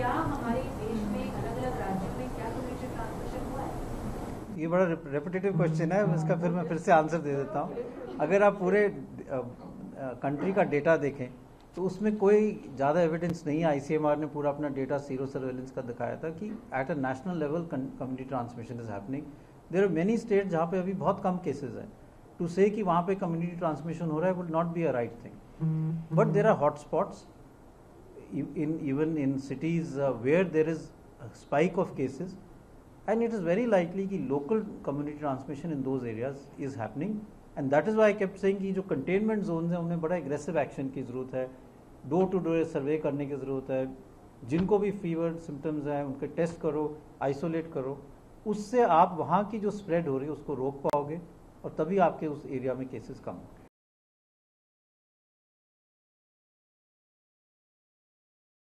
क्या हमारे देश में अलग अलग राज्यों में क्या कम्युनिटी ट्रांसमिशन हुआ है? ये बड़ा रेपिटेटिव क्वेश्चन है, इसका मैं फिर से आंसर दे देता हूँ। अगर आप पूरे कंट्री का डेटा देखें तो उसमें कोई ज़्यादा एविडेंस नहीं है। आईसीएमआर ने पूरा अपना डेटा सीरो सर्वेलेंस का दिखाया था कि at a national level community transmission is happening. There are many state जहाँ पे अभी बहुत कम केसेस हैं। टू से कि वहाँ पे कम्युनिटी ट्रांसमिशन हो रहा है would not be a right thing, but there are hotspots even in cities where there is a spike of cases, and it is very likely कि local community transmission in those areas is happening, and that is why I kept saying कि जो containment zones हैं उनमें बड़ा aggressive action की ज़रूरत है, door to door survey करने की ज़रूरत है, जिनको भी फीवर सिम्टम्स हैं उनके टेस्ट करो, आइसोलेट करो, उससे आप वहाँ की जो स्प्रेड हो रही है उसको रोक पाओगे और तभी आपके उस एरिया में केसेस कम होंगे।